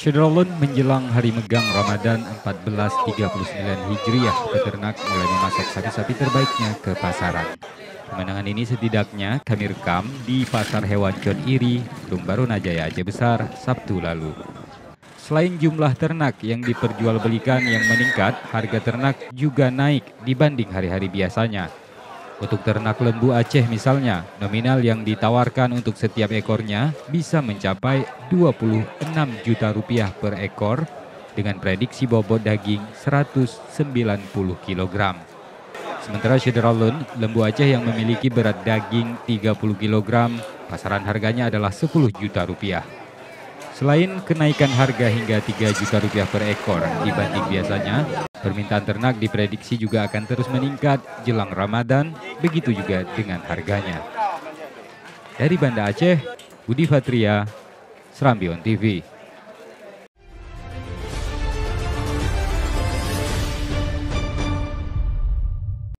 Syederalun menjelang hari megang Ramadan 1439 Hijriah, peternak mulai memasok sapi-sapi terbaiknya ke pasaran. Kemenangan ini setidaknya kami rekam di Pasar Hewan Con Iri, Tumbarunajaya Aceh Besar, Sabtu lalu. Selain jumlah ternak yang diperjualbelikan yang meningkat, harga ternak juga naik dibanding hari-hari biasanya. Untuk ternak lembu Aceh misalnya, nominal yang ditawarkan untuk setiap ekornya bisa mencapai 26 juta rupiah per ekor dengan prediksi bobot daging 190 kg. Sementara Syederalun, lembu Aceh yang memiliki berat daging 30 kg, pasaran harganya adalah 10 juta rupiah. Selain kenaikan harga hingga 3 juta rupiah per ekor dibanding biasanya, permintaan ternak diprediksi juga akan terus meningkat jelang Ramadan, begitu juga dengan harganya. Dari Banda Aceh, Budi Fatria, Serambi On TV.